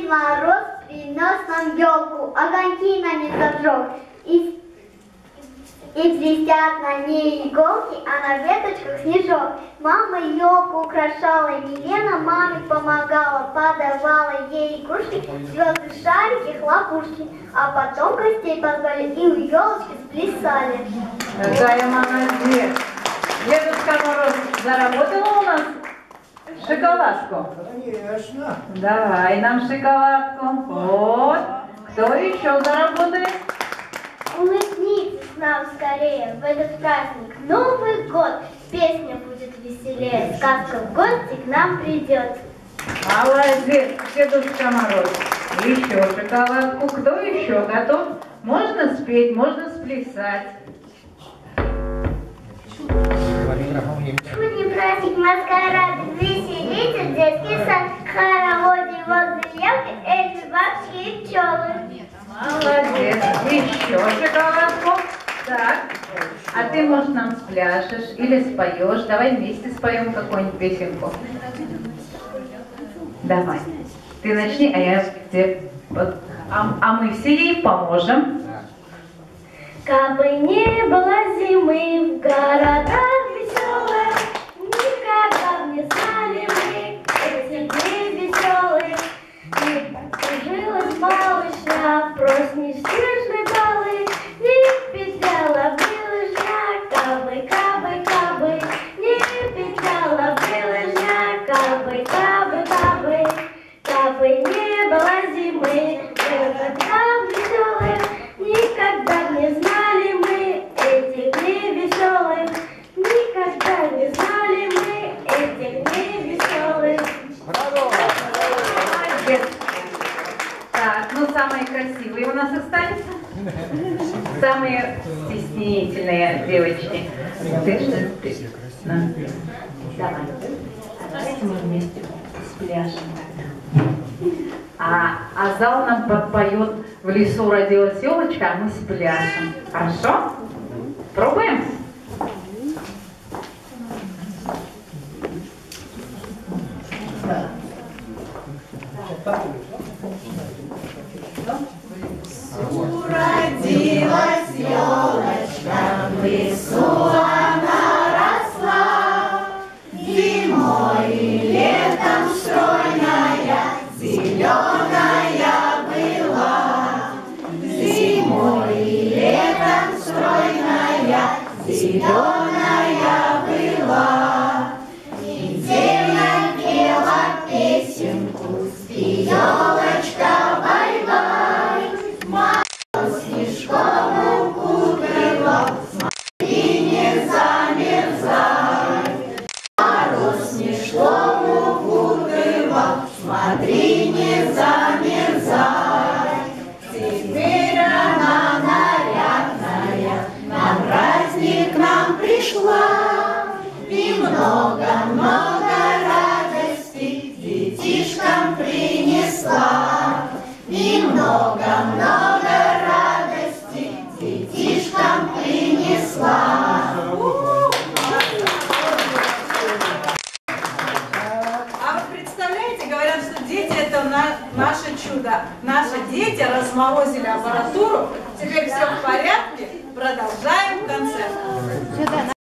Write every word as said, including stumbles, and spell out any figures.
Дед Мороз принес нам елку, огоньки на ней зажег. И, и блестят на ней иголки, а на веточках снежок. Мама елку украшала, Милена маме помогала, подавала ей игрушки, звезды, шарики, хлопушки. А потом гостей позвали и у елочки сплясали. Какая молодец! Дедушка Мороз заработала у нас шоколадку? Конечно. Давай нам шоколадку. Вот. Кто еще заработает? Улыбнитесь нам скорее в этот праздник, Новый год. Песня будет веселее, сказка в гости к нам придет. Молодец, Дедушка Мороз. Еще шоколадку. Кто еще готов? Можно спеть, можно сплясать. Будний праздник, маскарад, веселится детский сад, хороводе возле елки, эльфы, бабки и пчелы. Молодец. Еще шоколадку. Так. А ты, может, нам спляшешь или споешь? Давай вместе споем какую-нибудь песенку. Давай. Ты начни, а я тебе... А, а мы все ей поможем. Кабы не было зимы в городах веселых, никогда не знали мы этих дней веселых. И кружилась малышня, просни снежной балы, не петляла бы лыжня, кабы, кабы, кабы, не петляла бы лыжня, кабы, кабы, кабы, кабы не было зимы в городах веселых, никогда не знали мы этих дней веселых, никогда не знали мы этих дней веселых. Браво! Молодец. Так, ну самые красивые у нас останется. Самые стеснительные девочки. Ты что? Ты? На. Давай. Давайте мы вместе спляшем. А, а зал нам подпоет «В лесу родилась елочка», а мы спляшем. Хорошо? Пробуем? Родилась елочка, в лесу она росла, зимой и летом стройная, зеленая была. Зимой и летом стройная, зеленая была. Неделя пела песенку, спи, елочка, бай-бай. Мороз снежком укутывал, смотри, не замерзай. Мороз снежком укутывал, смотри, не замерзай. Теперь она нарядная, на праздник нам пришла. И много-много радости детишкам принесла. И много-много радости детишкам принесла. А вы представляете, говорят, что дети это на, наше чудо. Наши дети разморозили аппаратуру. Теперь все в порядке. Продолжаем концерт.